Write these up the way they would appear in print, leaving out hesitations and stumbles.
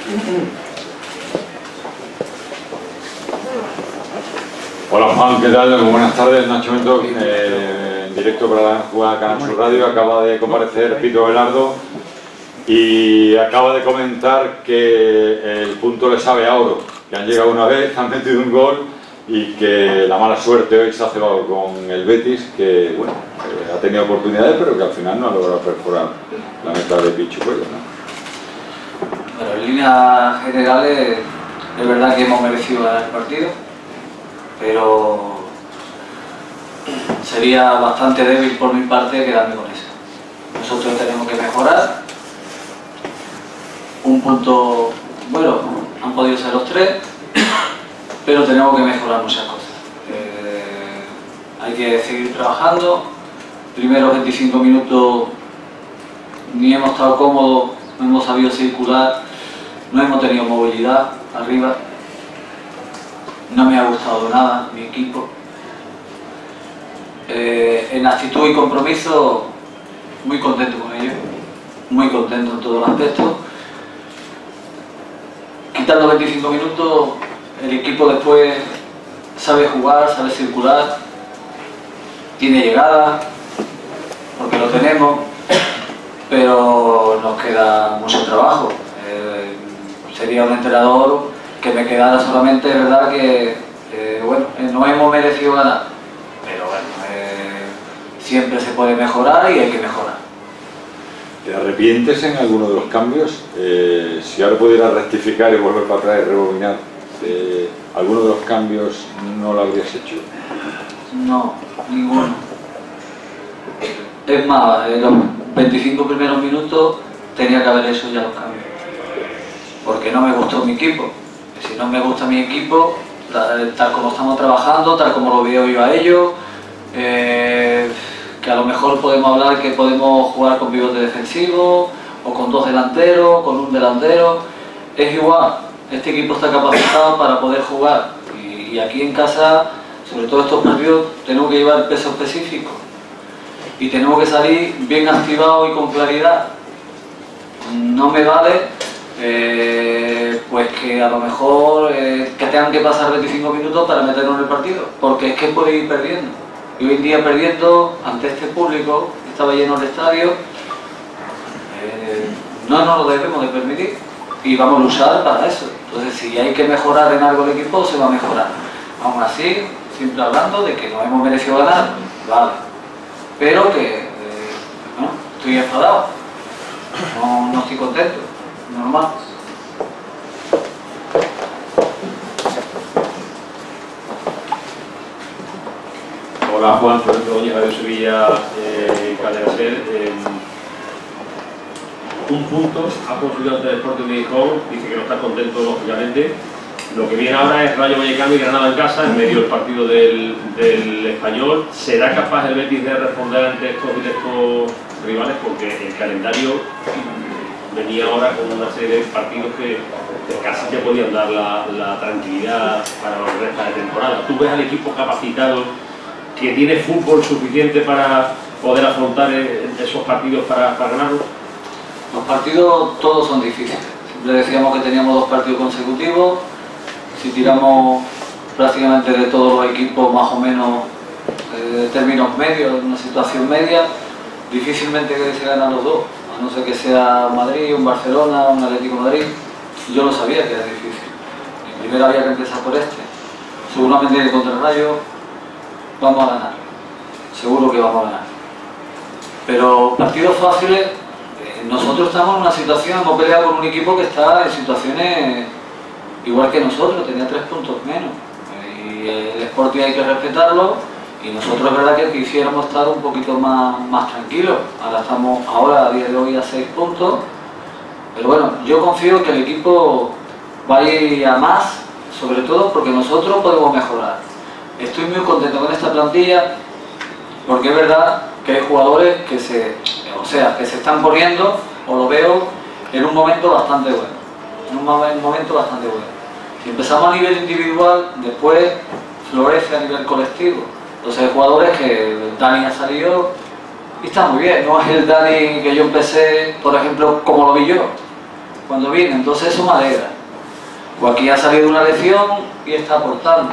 Hola Juan, ¿qué tal? Muy buenas tardes, Nacho Mento, en directo para la jugada Canal Sur Radio. Acaba de comparecer Pito Velardo y acaba de comentar que el punto le sabe a oro, que han llegado una vez, han metido un gol y que la mala suerte hoy se ha cebado con el Betis, que bueno, ha tenido oportunidades pero que al final no ha logrado perforar la meta de Pichu Cuello, ¿no? Bueno, en líneas generales es verdad que hemos merecido ganar el partido, pero sería bastante débil por mi parte quedarme con eso. Nosotros tenemos que mejorar. Un punto, bueno, han podido ser los 3, pero tenemos que mejorar muchas cosas. Hay que seguir trabajando. Primeros 25 minutos ni hemos estado cómodos, no hemos sabido circular, no hemos tenido movilidad arriba. No me ha gustado nada mi equipo. En actitud y compromiso, muy contento con ellos, muy contento en todos los aspectos. Quitando 25 minutos, el equipo después sabe jugar, sabe circular, tiene llegada, porque lo tenemos, pero nos queda mucho trabajo. Sería un entrenador que me quedara solamente, es verdad que bueno, no hemos merecido ganar, pero bueno, siempre se puede mejorar y hay que mejorar. ¿Te arrepientes en alguno de los cambios? Si ahora pudieras rectificar y volver para atrás y rebobinar, ¿alguno de los cambios no lo habrías hecho? No, ninguno. Es más, en los 25 primeros minutos tenía que haber hecho ya los cambios, porque no me gustó mi equipo. Si no me gusta mi equipo, tal como estamos trabajando, tal como lo veo yo a ellos, que a lo mejor podemos hablar que podemos jugar con pivote defensivo o con 2 delanteros, con un delantero, es igual. Este equipo está capacitado para poder jugar y aquí en casa, sobre todo estos partidos, tenemos que llevar peso específico y tenemos que salir bien activados y con claridad. No me vale pues que a lo mejor que tengan que pasar 25 minutos para meternos en el partido, porque es que puede ir perdiendo. Y hoy en día perdiendo ante este público, estaba lleno el estadio, no nos lo debemos de permitir y vamos a luchar para eso. Entonces, si hay que mejorar en algo el equipo, se va a mejorar. Aún así, siempre hablando de que no hemos merecido ganar, vale, pero que bueno, estoy enfadado, no estoy contento, normal. Hola Juan, Florento Doña, Radio Sevilla, Cadena Ser. Un punto ha conseguido ante el Sporting de Gijón, dice que no está contento lógicamente. Lo que viene ahora es Rayo Vallecano y Granada en casa, en medio del partido del Español. ¿Será capaz el Betis de responder ante estos directos rivales? Porque el calendario venía ahora con una serie de partidos que casi te podían dar la tranquilidad para los restos de temporada. ¿Tú ves al equipo capacitado, que tiene fútbol suficiente para poder afrontar esos partidos para ganarlos? Los partidos todos son difíciles. Siempre decíamos que teníamos 2 partidos consecutivos. Si tiramos prácticamente de todos los equipos más o menos términos medios, una situación media, difícilmente que se ganan los 2, a no ser que sea Madrid, un Barcelona, un Atlético de Madrid. Yo lo sabía que era difícil. Primero había que empezar por este. Seguramente contra el Rayo vamos a ganar, seguro que vamos a ganar. Pero partidos fáciles, nosotros estamos en una situación, hemos peleado con un equipo que está en situaciones igual que nosotros, tenía 3 puntos menos. Y el Sporting hay que respetarlo, y nosotros es verdad que quisiéramos estar un poquito más tranquilos. Ahora estamos, a día de hoy, a 6 puntos. Pero bueno, yo confío que el equipo va a ir a más, sobre todo porque nosotros podemos mejorar. Estoy muy contento con esta plantilla, porque es verdad que hay jugadores que se están poniendo, o lo veo, en un momento bastante bueno. Si empezamos a nivel individual, después florece a nivel colectivo. Entonces hay jugadores que Dani ha salido y está muy bien. No es el Dani que yo empecé, por ejemplo, como lo vi yo. cuando viene, entonces eso me alegra. Joaquín ha salido de una lesión y está aportando.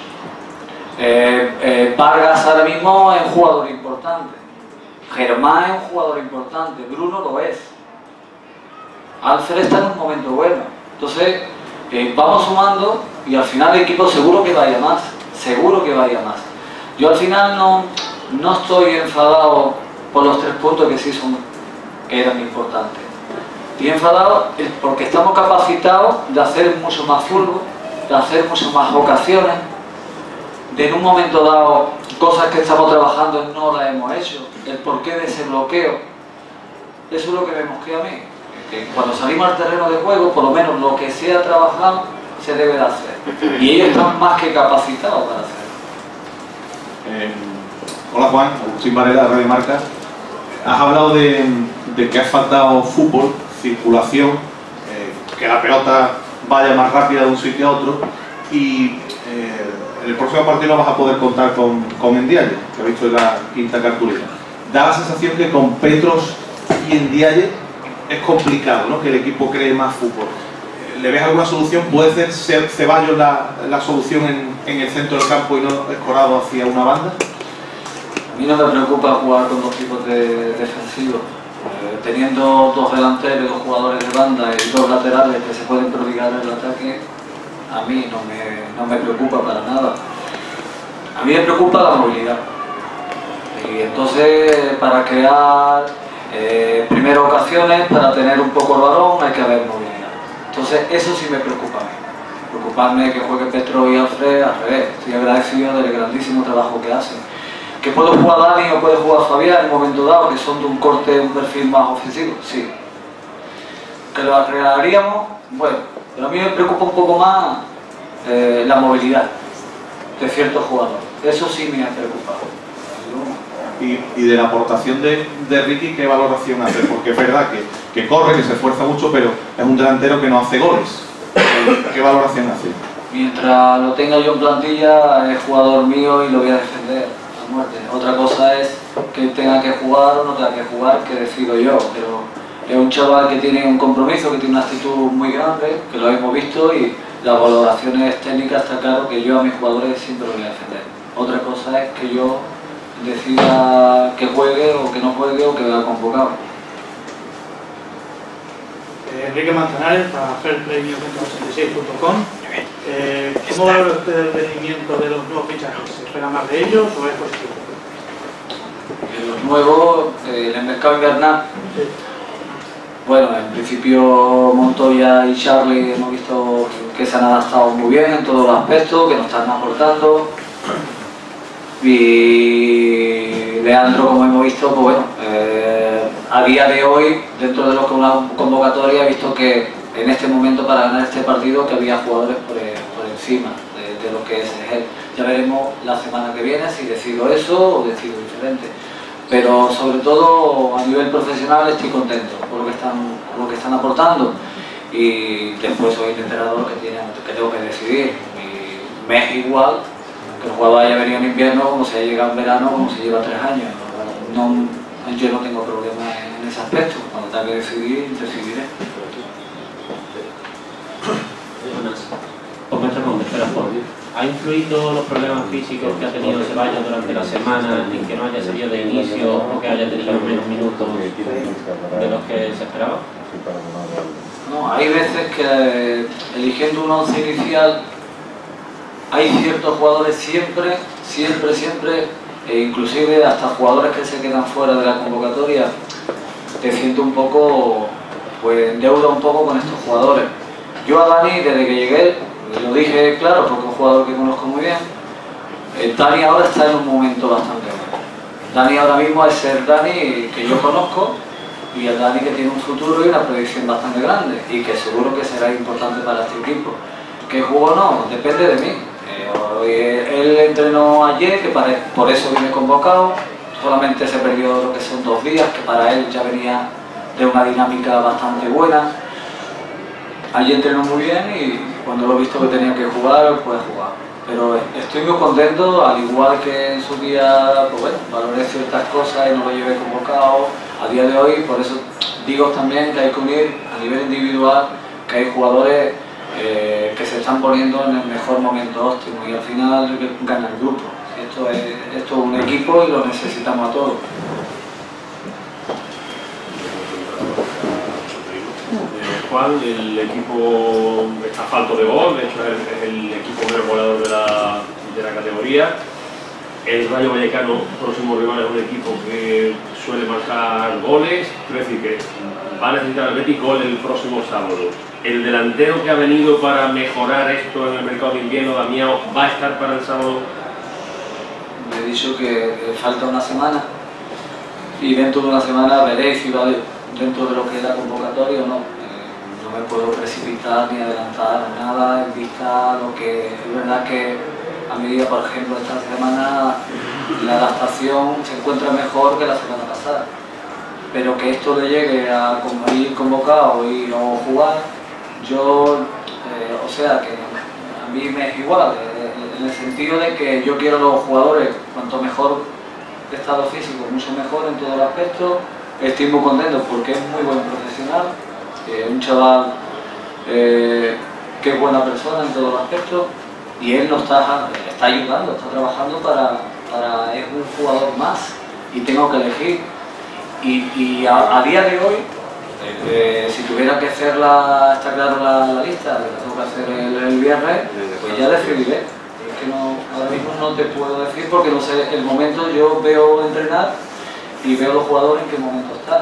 Vargas ahora mismo es un jugador importante. Germán es un jugador importante. Bruno lo es. Alfred está en un momento bueno. Entonces, vamos sumando y al final el equipo seguro que vaya más. Seguro que vaya más. Yo al final no estoy enfadado por los 3 puntos que eran importantes. Estoy enfadado porque estamos capacitados de hacer mucho más fútbol, de hacer muchas más ocasiones, de en un momento dado cosas que estamos trabajando no las hemos hecho, el porqué de ese bloqueo. Eso es lo que vemos que a mí, que cuando salimos al terreno de juego, por lo menos lo que sea trabajado se debe de hacer. Y ellos están más que capacitados para hacerlo. Hola Juan, Agustín Varela de Radio Marca. Has hablado de que ha faltado fútbol, circulación, que la pelota vaya más rápida de un sitio a otro, y en el próximo partido no vas a poder contar con Ndiaye, que he visto en la quinta cartulina. Da la sensación que con Petros y Ndiaye es complicado, ¿no?, que el equipo cree más fútbol. ¿Le ves alguna solución? ¿Puede ser Ceballos la solución en el centro del campo y no escorado hacia una banda? A mí no me preocupa jugar con 2 tipos defensivos. Teniendo 2 delanteros y 2 jugadores de banda y 2 laterales que se pueden prodigar en el ataque, a mí no me preocupa para nada. A mí me preocupa la movilidad. Y entonces, para crear primero ocasiones, para tener un poco el balón, hay que haber movilidad. Entonces, eso sí me preocupa a mí. Preocuparme que juegue Petro y Alfred, al revés. Estoy agradecido del grandísimo trabajo que hacen. ¿Que puedo jugar Dani o puede jugar Fabián en un momento dado, que son de un corte, un perfil más ofensivo? Sí. ¿Que lo arreglaríamos? Bueno, pero a mí me preocupa un poco más la movilidad de ciertos jugadores. Eso sí me ha preocupado. Y de la aportación de Ricky, ¿qué valoración hace? Porque es verdad que corre, que se esfuerza mucho, pero es un delantero que no hace goles. ¿Qué valoración hace? Mientras lo tenga yo en plantilla, es jugador mío y lo voy a defender a muerte. Otra cosa es que tenga que jugar o no tenga que jugar, que decido yo, pero es un chaval que tiene un compromiso, que tiene una actitud muy grande, que lo hemos visto, y las valoraciones técnicas está claro que yo a mis jugadores siempre los voy a defender. Otra cosa es que yo decida que juegue o que no juegue o que vaya convocado. Enrique Manzanares, para fairplay86.com. ¿Cómo valora usted el rendimiento de los nuevos fichajes? ¿Se espera más de ellos o es positivo? Los nuevos, en el mercado invernal, Sí. Bueno, en principio Montoya y Charlie hemos visto que se han adaptado muy bien en todos los aspectos, que nos están aportando. Y Leandro, como hemos visto, pues bueno, a día de hoy, dentro de lo que es una convocatoria, he visto que en este momento, para ganar este partido, que había jugadores por encima de lo que es él. Ya veremos la semana que viene si decido eso o decido diferente. Pero sobre todo a nivel profesional estoy contento por lo que están aportando, y después soy el entrenador que tengo que decidir. Y me es igual que el jugador haya venido en invierno, como si haya llegado en verano, como si lleva 3 años. Yo no tengo problema en ese aspecto. Cuando tenga que decidir, decidiré. ¿Ha influido los problemas físicos que ha tenido Ceballos durante la semana en que no haya salido de inicio o que haya tenido menos minutos de los que se esperaba? No, hay veces que eligiendo un 11 inicial hay ciertos jugadores siempre, e inclusive hasta jugadores que se quedan fuera de la convocatoria, te siento un poco, pues en deuda un poco con estos jugadores. Yo a Dani, desde que llegué, lo dije claro, porque es un jugador que conozco muy bien. Dani ahora está en un momento bastante bueno. Dani ahora mismo es el Dani que yo conozco, y el Dani que tiene un futuro y una proyección bastante grande, y que seguro que será importante para este equipo. ¿Que jugó o no? Depende de mí. Él entrenó ayer, que por eso viene convocado. Solamente se perdió lo que son 2 días, que para él ya venía de una dinámica bastante buena. Ayer entrenó muy bien y cuando lo he visto que tenía que jugar, pues jugar. Pero estoy muy contento, al igual que en su día, pues bueno, valoré ciertas cosas y no lo llevé convocado. A día de hoy, por eso digo también que hay que unir a nivel individual, que hay jugadores que se están poniendo en el mejor momento óptimo y al final gana el grupo. Esto es un equipo y lo necesitamos a todos. Juan, el equipo está falto de gol, de hecho es el equipo menos goleador de la categoría. El Rayo Vallecano, próximo rival, es un equipo que suele marcar goles, quiero decir que va a necesitar el Betis gol el próximo sábado. El delantero que ha venido para mejorar esto en el mercado de invierno, Damián, ¿va a estar para el sábado? Le he dicho que falta una semana y dentro de una semana veréis si va dentro de lo que es la convocatoria o no. No me puedo precipitar ni adelantar nada en vista a lo que es verdad que a medida, por ejemplo, esta semana la adaptación se encuentra mejor que la semana pasada, pero que esto le llegue a ir convocado y no jugar, yo, o sea que a mí me es igual, en el sentido de que yo quiero a los jugadores cuanto mejor estado físico, mucho mejor en todo el aspecto. Estoy muy contento porque es muy buen profesional, un chaval que es buena persona en todos los aspectos y él nos está ayudando, está trabajando es un jugador más y tengo que elegir. Y a día de hoy, si tuviera que hacer está claro la lista, que tengo que hacer el viernes, pues ya decidiré. Es que ahora mismo no te puedo decir porque no sé el momento. Yo veo entrenar y veo los jugadores en qué momento están.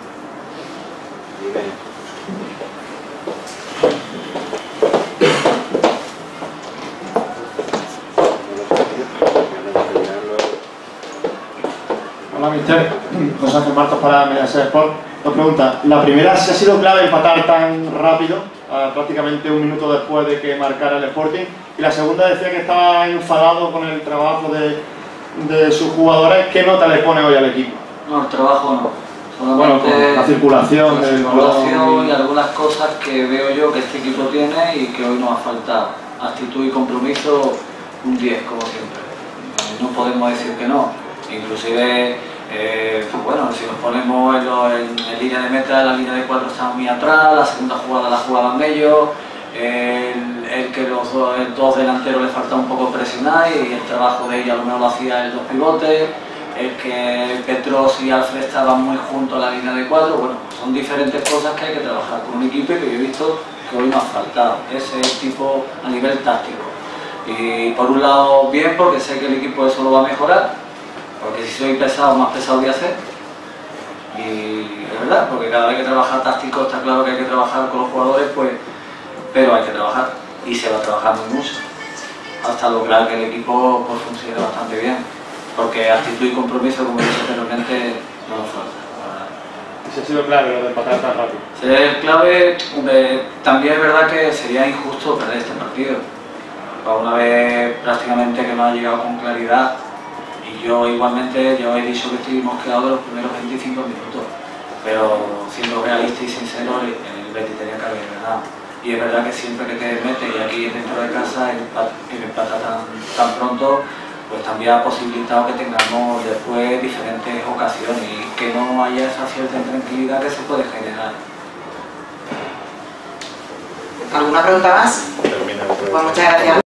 Hola, mister. José Ángel Martos para Mediaset Sport. Dos preguntas. La primera, si ha sido clave empatar tan rápido, prácticamente un minuto después de que marcara el Sporting. Y la segunda, decía que estaba enfadado con el trabajo de sus jugadores. ¿Qué nota le pone hoy al equipo? No, el trabajo no. Bueno, con la circulación del balón y algunas cosas que veo yo que este equipo tiene y que hoy nos ha faltado. Actitud y compromiso, un 10 como siempre. No podemos decir que no. Inclusive, bueno, si nos ponemos en línea de meta, la línea de 4 está muy atrás, la segunda jugada la jugaban ellos, el que los dos delanteros le faltaba un poco presionar y el trabajo de ellos a lo mejor lo hacía el dos pivotes, el que Petros y Alfred estaban muy juntos a la línea de 4, bueno, son diferentes cosas que hay que trabajar con un equipo y que yo he visto que hoy nos ha faltado, ese tipo a nivel táctico. Y por un lado bien, porque sé que el equipo eso lo va a mejorar, porque si soy pesado, más pesado voy a ser. Y es verdad, porque cada vez que trabajar táctico está claro que hay que trabajar con los jugadores, pues, pero hay que trabajar y se va trabajando mucho hasta lograr que el equipo pues, funcione bastante bien, porque actitud y compromiso, como dije anteriormente, no nos falta. ¿Se ha sido clave lo de empatar tan rápido? Sería clave, también es verdad que sería injusto perder este partido. Una vez prácticamente que no ha llegado con claridad. Y yo igualmente, yo he dicho que estuvimos quedados los primeros 25 minutos, pero siendo realista y sincero, el Betis tenía que haber ganado. Y es verdad que siempre que te metes y aquí dentro de casa el empate tan pronto, pues también ha posibilitado que tengamos después diferentes ocasiones y que no haya esa cierta intranquilidad que se puede generar. ¿Alguna pregunta más? Pues muchas gracias.